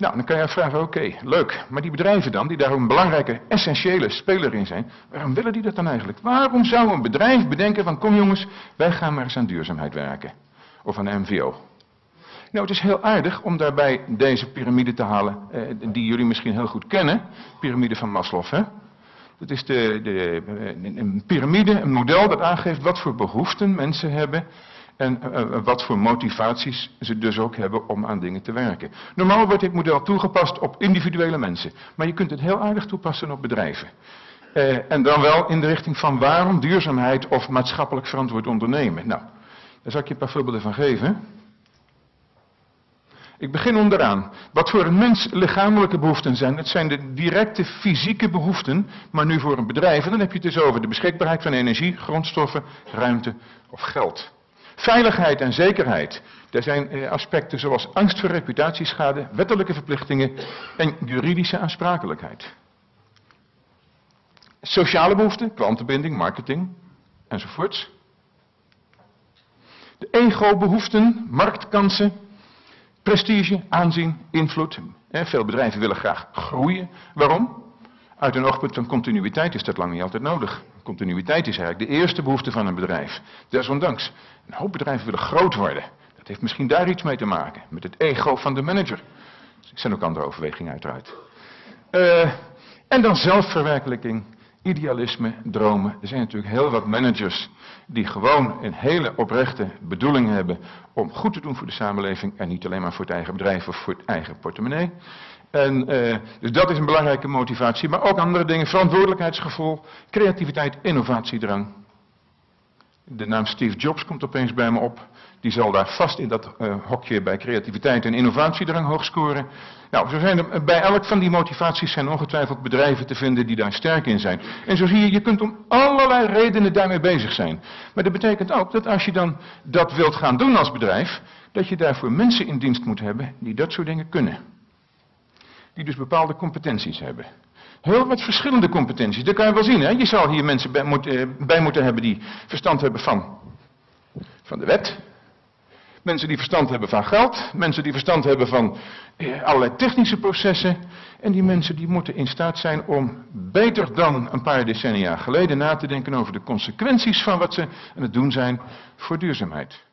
Nou, dan kan je vragen, oké, leuk. Maar die bedrijven dan, die daar een belangrijke, essentiële speler in zijn, waarom willen die dat dan eigenlijk? Waarom zou een bedrijf bedenken van, kom jongens, wij gaan maar eens aan duurzaamheid werken? Of aan MVO? Nou, het is heel aardig om daarbij deze piramide te halen, die jullie misschien heel goed kennen. Piramide van Maslow, hè? Dat is een piramide, een model dat aangeeft wat voor behoeften mensen hebben en wat voor motivaties ze dus ook hebben om aan dingen te werken. Normaal wordt dit model toegepast op individuele mensen, maar je kunt het heel aardig toepassen op bedrijven. En dan wel in de richting van waarom duurzaamheid of maatschappelijk verantwoord ondernemen. Nou, daar zal ik je een paar voorbeelden van geven. Ik begin onderaan. Wat voor een mens lichamelijke behoeften zijn, dat zijn de directe fysieke behoeften, maar nu voor een bedrijf. En dan heb je het dus over de beschikbaarheid van energie, grondstoffen, ruimte of geld. Veiligheid en zekerheid. Daar zijn aspecten zoals angst voor reputatieschade, wettelijke verplichtingen en juridische aansprakelijkheid. Sociale behoeften, klantenbinding, marketing enzovoorts. De ego-behoeften, marktkansen, prestige, aanzien, invloed. Veel bedrijven willen graag groeien. Waarom? Uit een oogpunt van continuïteit is dat lang niet altijd nodig. Continuïteit is eigenlijk de eerste behoefte van een bedrijf. Desondanks, een hoop bedrijven willen groot worden. Dat heeft misschien daar iets mee te maken. Met het ego van de manager. Er zijn ook andere overwegingen uiteraard. En dan zelfverwerkelijking, idealisme, dromen. Er zijn natuurlijk heel wat managers die gewoon een hele oprechte bedoeling hebben om goed te doen voor de samenleving en niet alleen maar voor het eigen bedrijf of voor het eigen portemonnee. En, dus dat is een belangrijke motivatie, maar ook andere dingen, verantwoordelijkheidsgevoel, creativiteit, innovatiedrang. De naam Steve Jobs komt opeens bij me op. Die zal daar vast in dat hokje bij creativiteit en innovatiedrang hoog scoren. Nou, zo zijn er, bij elk van die motivaties zijn ongetwijfeld bedrijven te vinden die daar sterk in zijn. En zo zie je, je kunt om allerlei redenen daarmee bezig zijn. Maar dat betekent ook dat als je dan dat wilt gaan doen als bedrijf, dat je daarvoor mensen in dienst moet hebben die dat soort dingen kunnen. Die dus bepaalde competenties hebben. Heel wat verschillende competenties, dat kan je wel zien. Hè? Je zal hier mensen bij moeten hebben die verstand hebben van de wet. Mensen die verstand hebben van geld. Mensen die verstand hebben van allerlei technische processen. En die mensen die moeten in staat zijn om beter dan een paar decennia geleden na te denken over de consequenties van wat ze aan het doen zijn voor duurzaamheid.